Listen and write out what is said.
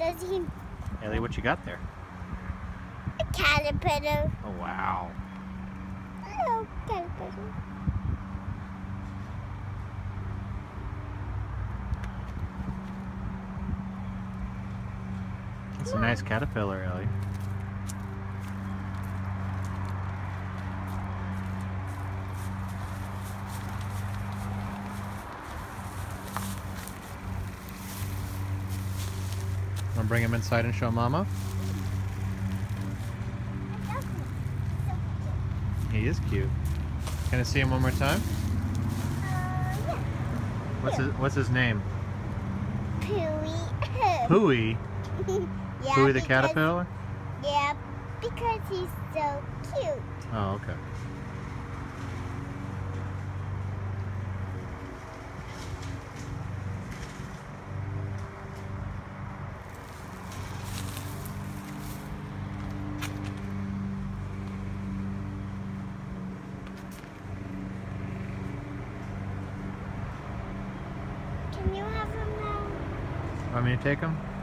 Does he? Ellie, what you got there? A caterpillar. Oh, wow. Hello, caterpillar. It's a nice caterpillar, Ellie. Want to bring him inside and show Mama? He is cute. Can I see him one more time? Yeah. What's his name? Pooey. Pooey? Yeah, Pooey the caterpillar? Yeah, because he's so cute. Oh, okay. Can you have him now? Want me to take him?